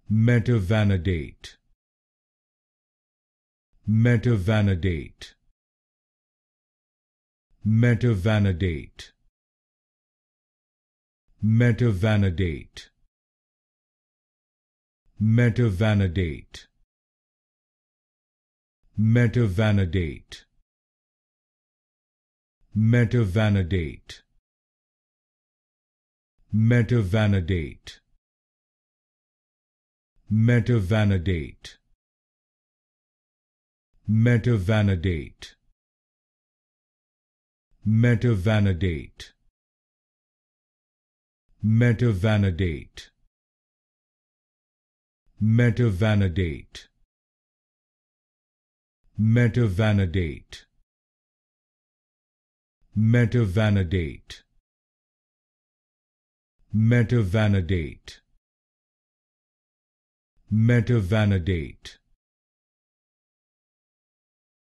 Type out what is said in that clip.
Metavanadate. Metavanadate. Metavanadate. Metavanadate. Metavanadate. Metavanadate. Metavanadate. Metavanadate. Metavanadate. Metavanadate. Metavanadate. Metavanadate. Metavanadate. Metavanadate. Metavanadate. Metavanadate. Metavanadate.